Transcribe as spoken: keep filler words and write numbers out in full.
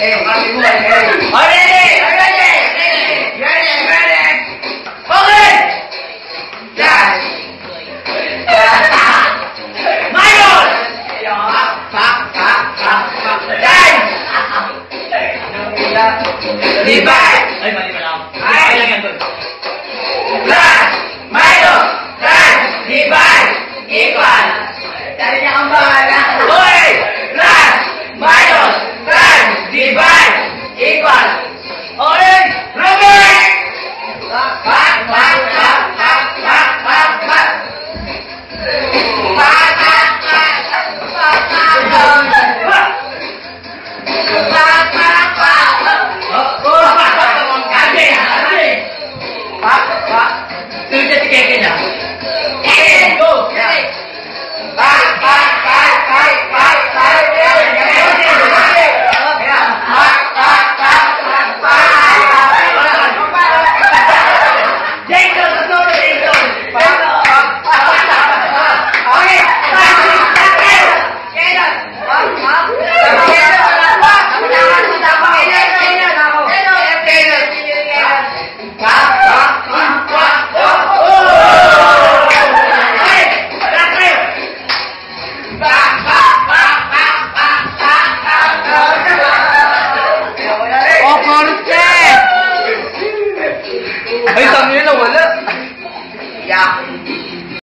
Okay, okay, okay. Are you ready? Are you ready? Ready, ready. Okay! Yan! Mayon! Pak, pak, pak, pak. Yan! Divide! Ay, mali pa lang. Ay, lang yan doon. Plus, minus, plus, divide, equal. Dali niya kang bahala. Okay! Plus, minus, plus, divide, equal. Okay! Robert! Pak, pak, pak, pak, pak, pak, pak, pak. Pak, pak, pak, pak, pak, pak. Pak, pak, pak. Oh, oh, pak, pak, pak. Kasi, kasi. Pak, pak. Tuloy si Keke na. Keke, go! Pak, pak, pak, pak, pak, pak. Pak, pak, pak, pak, pak. Jason, sunod, Jason. Pak, pak, pak, pak. Okay, pak, pak, pak. Jason, pak, pak. Bye.